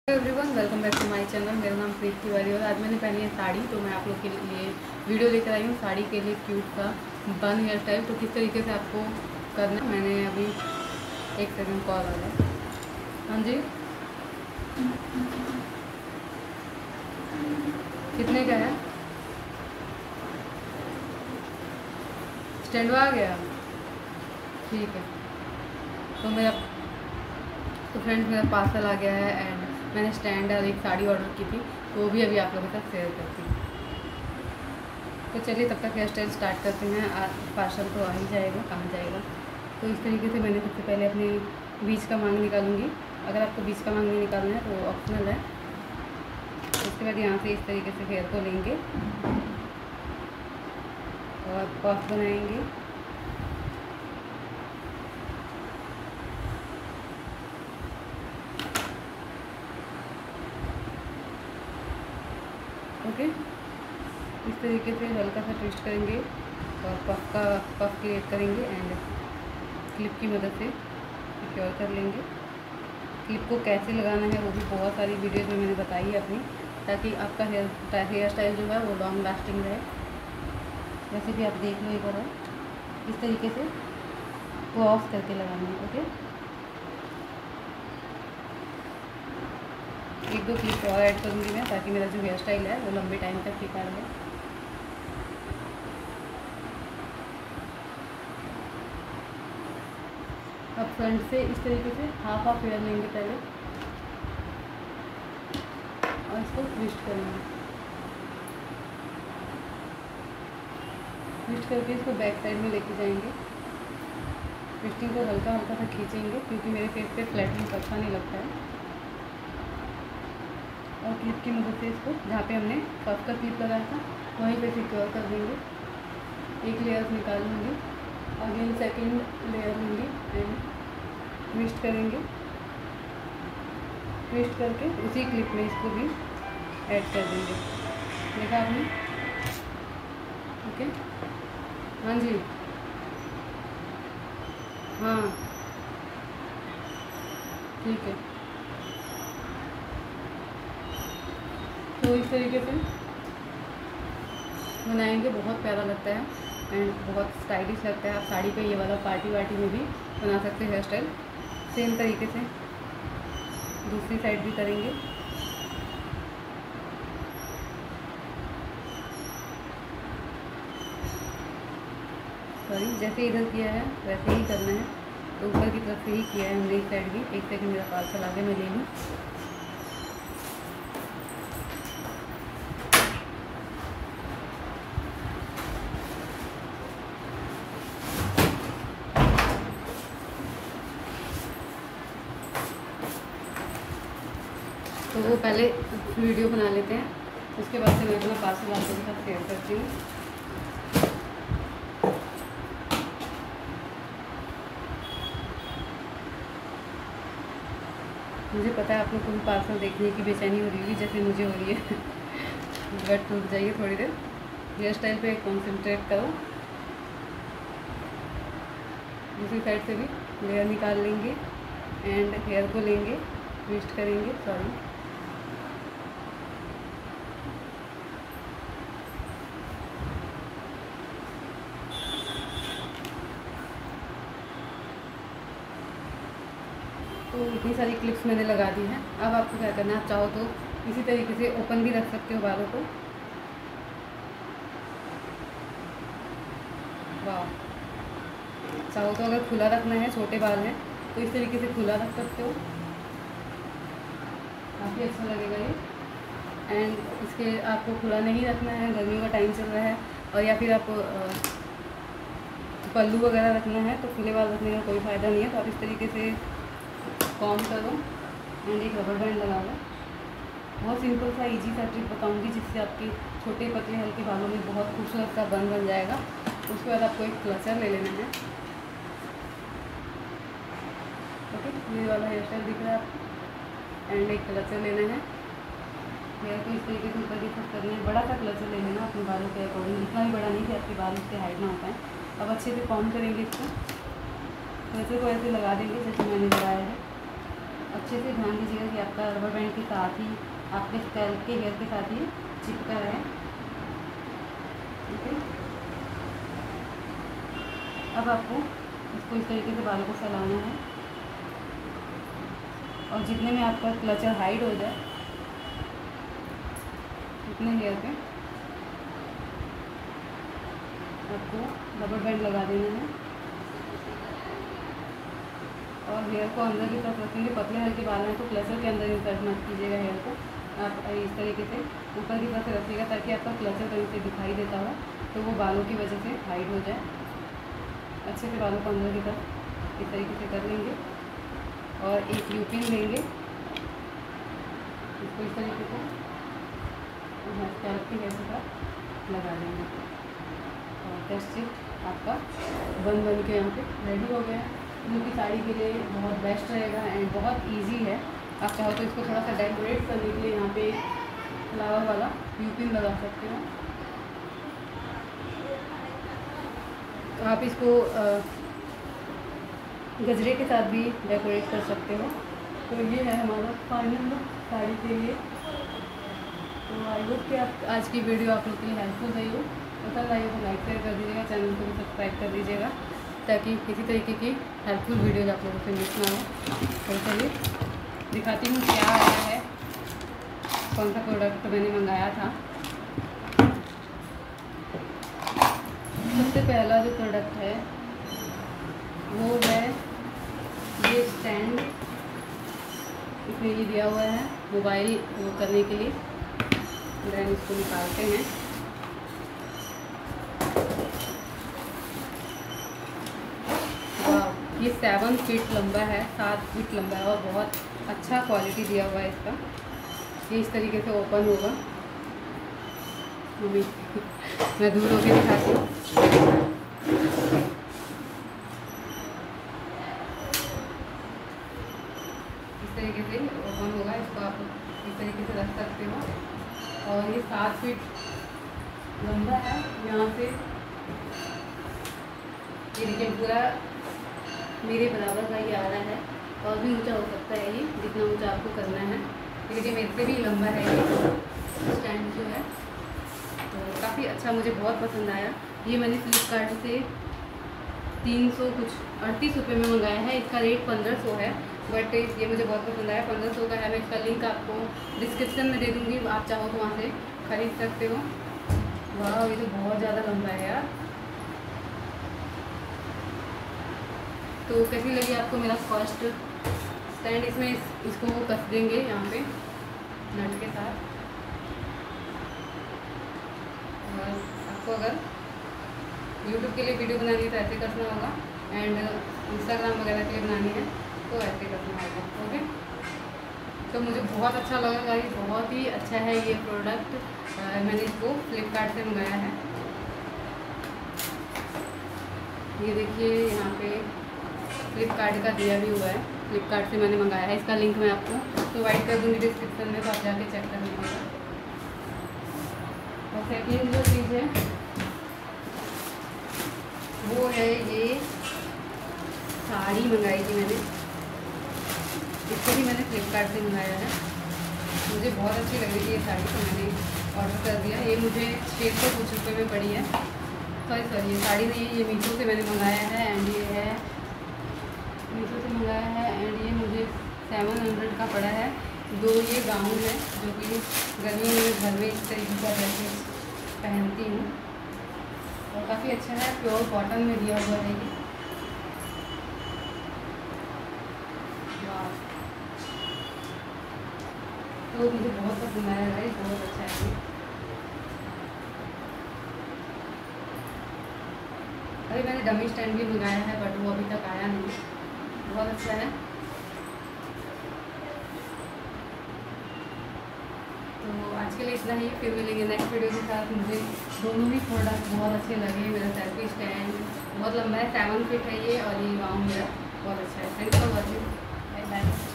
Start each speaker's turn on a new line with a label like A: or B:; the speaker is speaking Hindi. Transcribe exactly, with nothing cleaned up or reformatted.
A: Everyone, welcome back to my channel. मेरा नाम प्रीत तिवारी और आज मैंने पहनी है साड़ी। तो मैं आप लोग के लिए वीडियो लेकर आई हूँ साड़ी के लिए क्यूट सा बन हेयर स्टाइल। तो किस तरीके से आपको करना, मैंने अभी एक सेकंड कॉल आ रहा है। हाँ जी, कितने का है? स्टैंड आ गया, ठीक है। तो मेरा तो फ्रेंड्स मेरा पार्सल आ गया है एंड मैंने स्टैंड और एक साड़ी ऑर्डर की थी, तो वो भी अभी आप लोगों के साथ शेयर करती हूँ। तो चलिए तब तक हेयर स्टाइल स्टार्ट करते हैं। आज पार्सल तो आ ही जाएगा, कहाँ जाएगा। तो इस तरीके से मैंने सबसे पहले अपने बीच का मांग निकालूंगी। अगर आपको बीच का मांग नहीं निकालना है तो ऑप्शनल है। उसके बाद यहाँ से इस तरीके से हेयर को लेंगे और पफ बनाएंगे। ओके, इस तरीके से हल्का सा ट्विस्ट करेंगे और पफ का पफ क्रिएट करेंगे एंड क्लिप की मदद से सिक्योर कर लेंगे। क्लिप को कैसे लगाना है वो भी बहुत सारी वीडियोज़ में मैंने बताई है अपनी, ताकि आपका हेयर हेयर स्टाइल जो है वो लॉन्ग लास्टिंग रहे। वैसे भी आप देख लो एक बार, इस तरीके से वो ऑफ करके लगाना है। ओके, एक दो क्लिप और ऐड करूँगी मैं, ताकि मेरा जो हेयर स्टाइल है वो लंबे टाइम तक टिका रहे। अब फ्रंट से इस तरीके से हाफ हाफ हेयर लेंगे पहले और इसको ट्विस्ट करेंगे। ट्विस्ट करके इसको बैक साइड में लेके जाएंगे। ट्विस्टिंग को हल्का हल्का सा खींचेंगे, क्योंकि मेरे फेस पे फ्लैटिंग अच्छा नहीं लगता है। और क्लिप की मदद से इसको जहाँ पे हमने पफ का क्लिप लगाया था वहीं पे सिक्योर कर देंगे। एक लेयर निकाल लेंगे, अगेन सेकंड लेयर लेंगे एंड ट्विस्ट करेंगे। ट्विस्ट करके उसी क्लिप में इसको भी ऐड कर देंगे। देखा आपने? ओके, हाँ जी, हाँ ठीक है। तो इस तरीके से बनाएंगे, बहुत प्यारा लगता है एंड बहुत स्टाइलिश लगता है। आप साड़ी पे ये वाला पार्टी वार्टी में भी बना सकते हैं हेयर स्टाइल। सेम तरीके से दूसरी साइड भी करेंगे। सॉरी, जैसे इधर किया है वैसे ही करना है। तो ऊपर की तरफ से ही किया है हमने इस साइड भी। एक सेकंड, मेरा पार्सल आगे मैं ले लूँ। तो वो पहले वीडियो बना लेते हैं, उसके बाद से मैं अपना पार्सल आप लोगों के साथ शेयर करती हूँ। मुझे पता है आप लोग को भी पार्सल देखने की बेचैनी हो रही होगी जैसे मुझे हो रही है। बट रुक जाइए थोड़ी देर, हेयर स्टाइल पे कॉन्सेंट्रेट करो। दूसरी साइड से भी लेयर निकाल लेंगे एंड हेयर को लेंगे, ट्विस्ट करेंगे। सॉरी, तो इतनी सारी क्लिप्स मैंने लगा दी हैं। अब आपको क्या करना है, आप चाहो तो इसी तरीके से ओपन भी रख सकते हो बालों को। वाह, चाहो तो अगर खुला रखना है, छोटे बाल हैं तो इस तरीके से खुला रख सकते हो, काफ़ी अच्छा लगेगा ये। एंड इसके आपको खुला नहीं रखना है, गर्मियों का टाइम चल रहा है, और या फिर आप पल्लू वगैरह रखना है तो खुले बाल रखने का कोई फ़ायदा नहीं है। तो आप इस तरीके से कॉम करो एंड एक रबर बैंड लगा लो। बहुत सिंपल सा इजी सा ट्रिक बताऊंगी, जिससे आपके छोटे पतले हल्के बालों में बहुत खूबसूरत सा बन बन जाएगा। उसके बाद आपको एक क्लचर ले लेना है। ओके, ये वाला हेयर स्टाइल दिख रहा है आपको, एंड एक क्लचर लेना है। हेयर को इस तरीके से ऊपर की तरफ करना है। बड़ा सा क्लचर ले लेना अपने बालों के अकॉर्डिंग, इतना भी बड़ा नहीं कि आपके बाल उसके हाइट ना हो पाए। अब अच्छे से कॉम करेंगे इसको, क्लचर को ऐसे लगा देंगे जैसे मैंने लगाया है। अच्छे से ध्यान दीजिएगा कि आपका रबर बैंड के साथ ही आपके स्कैल्प के हेयर के साथ ही चिपका है। ठीक है, अब आपको इसको इस तरीके से बालों को फैलाना है और जितने में आपका क्लचर हाइड हो जाए उतने हेयर पे आपको रबर बैंड लगा देना है और हेयर को अंदर की तरफ रखेंगे। पतले हल्के बाल हैं तो क्लचर के अंदर इंसर्ट मत कीजिएगा हेयर को, आप इस तरीके से ऊपर की तरफ से रखिएगा ताकि आपका क्लचर कहीं से दिखाई देता हो तो वो बालों की वजह से हाइड हो जाए। अच्छे से बालों को अंदर की तरफ इस तरीके से कर लेंगे और एक यू पिन लेंगे, इसको इस तरीके से स्कैल्प की हेयर के साथ लगा देंगे और टेस्ट स्टिक आपका बन बन के यहाँ पे रेडी हो गया है, जो कि साड़ी के लिए बहुत बेस्ट रहेगा एंड बहुत इजी है। आप चाहो तो इसको थोड़ा सा डेकोरेट करने के लिए यहाँ पे फ्लावर वाला यू पिन लगा सकते हो। तो आप इसको गजरे के साथ भी डेकोरेट कर सकते हो। तो ये है हमारा फाइनल लुक साड़ी के लिए। तो आई होप कि आप आज की वीडियो आप लोग के लिए हेल्पफुल रही हो। पसंद आई हो तो लाइक शेयर कर दीजिएगा, चैनल को भी सब्सक्राइब कर दीजिएगा ताकि किसी तरीके की हेल्पफुल वीडियोज आप लोगों से मिस ना हो। तो चलिए दिखाती हूँ क्या आया है, कौन सा प्रोडक्ट मैंने मंगाया था। सबसे पहला जो प्रोडक्ट है वो है ये स्टैंड, इसमें ये दिया हुआ है मोबाइल वो करने के लिए। देन इसको निकालते हैं। वाह, ये सेवन फीट लंबा है, सात फीट लंबा है और बहुत अच्छा क्वालिटी दिया हुआ है इसका। ये इस तरीके से ओपन होगा। मम्मी मैं दूर होकर दिखाती हूँ। इस तरीके से ओपन होगा, इसको आप इस तरीके से रख सकते हो और ये सात फीट लंबा है। यहाँ से ये देखिए पूरा मेरे बराबर का ये आ रहा है और भी ऊंचा हो सकता है ये, जितना ऊंचा आपको करना है। ये देखिए मेरे से भी लंबा है ये स्टैंड जो है। तो काफ़ी अच्छा, मुझे बहुत पसंद आया। ये मैंने फ्लिपकार्ट से तीन सौ कुछ अड़तीस रुपये में मंगाया है। इसका रेट पंद्रह सौ है, बट ये मुझे बहुत पसंद आया। पंद्रह सौ का है। मैं इसका लिंक आपको डिस्क्रिप्शन में दे दूँगी, आप चाहो तो वहाँ से खरीद सकते हो। वाह, ये तो बहुत ज़्यादा लंबा है यार। तो कैसी लगी आपको मेरा फर्स्ट स्टैंड? इसमें इस, इसको वो कस देंगे यहाँ पे नट के साथ। और आपको अगर यूट्यूब के लिए वीडियो बनानी है तो ऐसे कसना होगा एंड इंस्टाग्राम वगैरह के लिए बनानी है तो ऐसे कसना होगा। ओके, तो मुझे बहुत अच्छा लगा गाइस, बहुत ही अच्छा है ये प्रोडक्ट। मैंने इसको फ्लिपकार्ट से मंगाया है। ये देखिए यहाँ पे फ्लिपकार्ट का दिया भी हुआ है, फ्लिपकार्ट से मैंने मंगाया है। इसका लिंक मैं आपको प्रोवाइड कर दूँगी डिस्क्रिप्शन में, तो आप जाके चेक कर लीजिएगा। और सेकेंड जो चीज़ है वो है ये साड़ी मंगाई थी मैंने। इसको भी मैंने फ्लिपकार्ट से मंगाया है। मुझे बहुत अच्छी लग रही थी ये साड़ी, तो मैंने ऑर्डर कर दिया। ये मुझे छः सौ कुछ रुपये में पड़ी है। सॉरी सॉरी ये साड़ी नहीं है, ये मीशो से मैंने मंगाया है एंड ये है मीशो से मंगाया है एंड ये मुझे सेवन हंड्रेड का पड़ा है। दो ये गाउन है जो कि गर्मी में घर में इस तरीके का ड्रेसेस पहनती हूँ और काफ़ी अच्छा है। प्योर कॉटन में दिया हुआ है ये। तो मुझे बहुत पसंद आया है, बहुत अच्छा है ये। अभी मैंने डमी स्टैंड भी मंगाया है बट वो अभी तक आया नहीं। बहुत अच्छा है। तो आज के लिए इतना ही, फिर मिलेंगे नेक्स्ट वीडियो के साथ। मुझे दोनों ही प्रोडक्ट बहुत अच्छे लगे। मेरा सेल्फी स्टैंड बहुत लंबा है, सेवन फीट है ये, और ये गाउन मेरा बहुत अच्छा है। Thank you for watching, bye bye.